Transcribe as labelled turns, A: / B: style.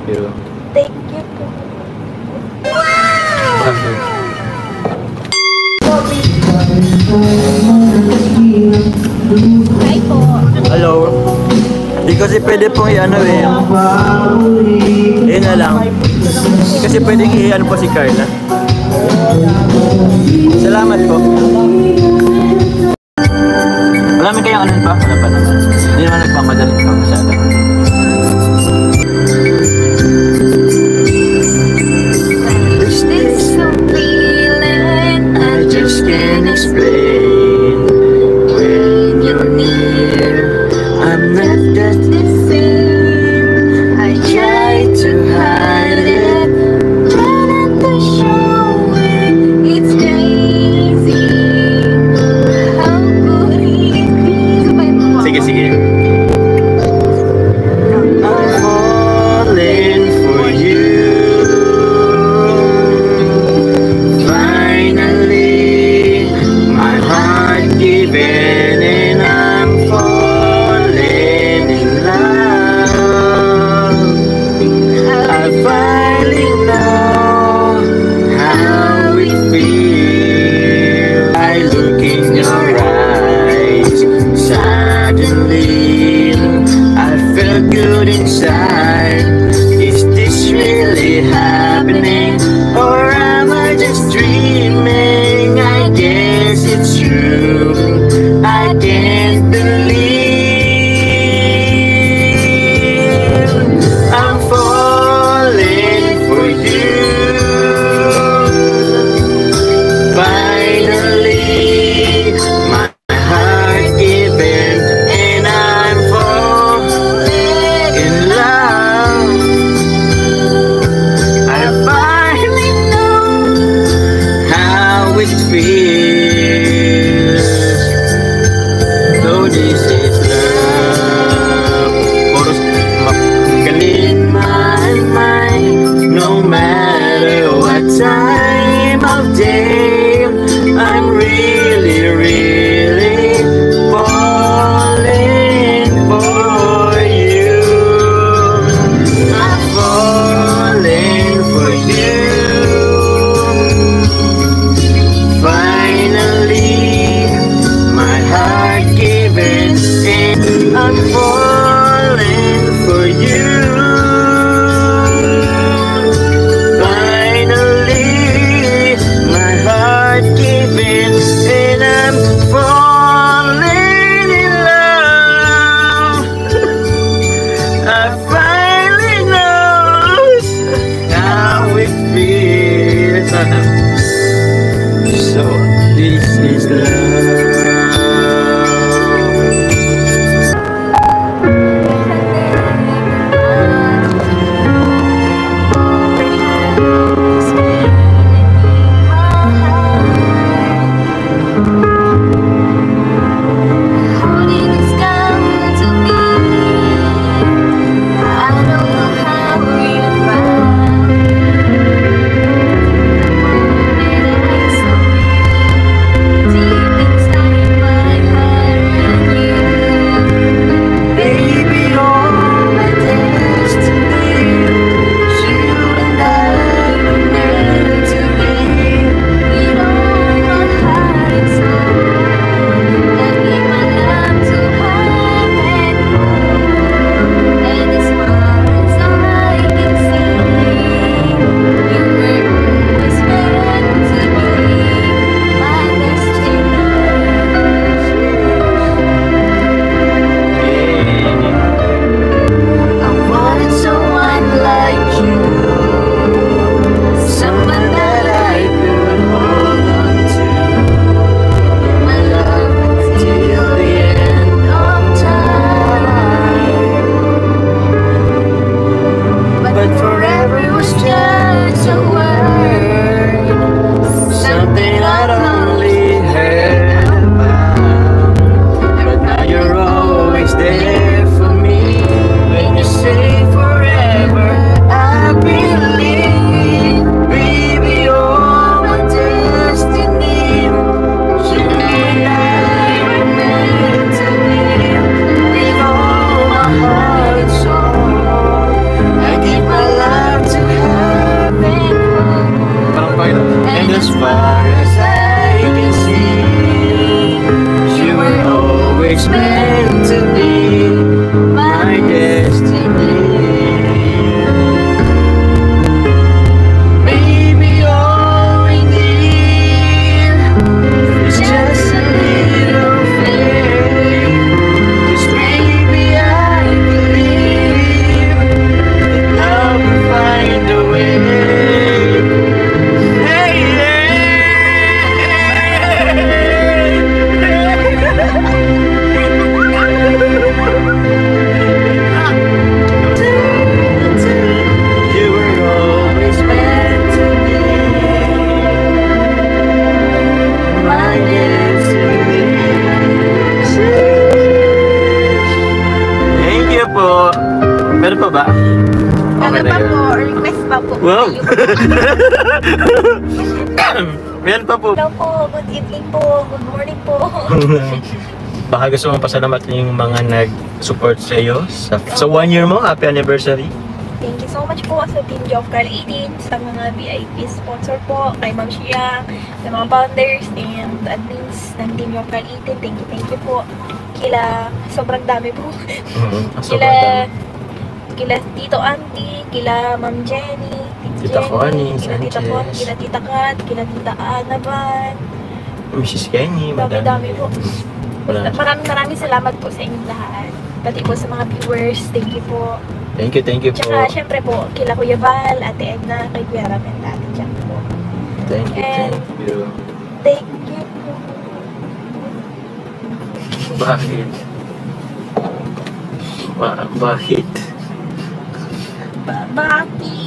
A: Pero...
B: Thank you po. Hi po.
A: Hello. Di kasi pwede pong i-ano eh. Yun na lang. Di kasi pwedeng i-ano po si Carla. Salamat po. Wala may kayang ano pa? Wala pa naman. Hindi naman nagpamadali pa masyado.
B: This is a feeling I just can't explain. When you're near, I'm not just the same. I try to hide it, try not to show it. It's crazy. How could it be?
A: Sige, sige. I'm falling for you. Finally, my heart given and I'm falling in love. I finally know how it feels. I look in your eyes. Suddenly, I feel good inside. Is this really happening? Or am I just dreaming? I guess it's true. I can't believe I'm falling for you. Finally, my heart given and I'm falling in love. I
B: Ano
A: na
B: pa
A: yun.
B: po, request pa po.
A: Wow! Meron pa po.
B: Hello po, good evening po, good morning po.
A: Baka gusto mong pasalamat yung mga nag-support sa iyo sa 1 year mo. Happy anniversary.
B: Thank you so much po sa Team Job Carl 18, sa mga VIP sponsor po, kay Ma'am Shia, sa mga founders and admins ng Team Job Carl 18. Thank you po. Kila, sobrang dami po. Kila Tito Auntie, kila Ma'am Jenny,
A: Tita Connie,
B: kila Tita
A: Sanchez.
B: Connie, kila Tita Kat, kila Tita Ana Van.
A: Mrs. Kenny,
B: Dami po.
A: Wala.
B: Maraming salamat po sa inyong lahat. Pati po sa mga viewers, thank you po.
A: Thank you po.
B: Tsaka syempre po, kila Kuya Val, Ate Edna, kay Kuya Ramen, Ate Jack po.
A: Thank you.
B: Thank you po.
A: Bakit? Bakit?
B: Bakit?